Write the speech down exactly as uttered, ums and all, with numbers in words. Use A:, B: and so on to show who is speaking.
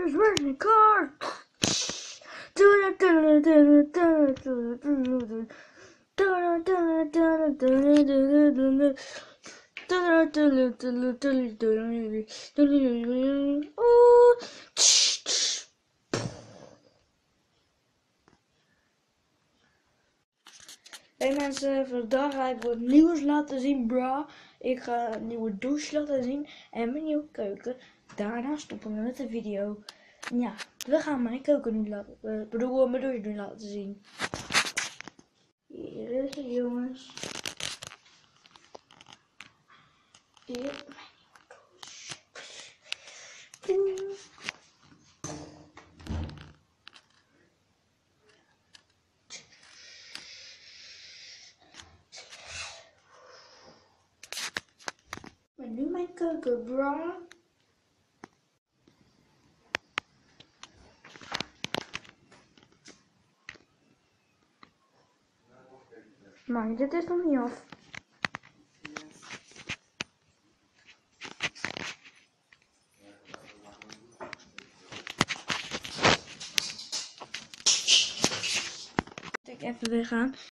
A: is racing car. Hey mensen, vandaag ga ik wat nieuws laten zien, bra. Ik ga een nieuwe douche laten zien en mijn nieuwe keuken. Daarna stoppen we met de video. Ja, we gaan mijn keuken nu laten, uh, bedoel, mijn douche nu laten zien. Hier is het, jongens. Hier is mijn nieuwe douche. Maar nu mijn keuken, bra. Maar dit is nog niet af. Ik even weggaan.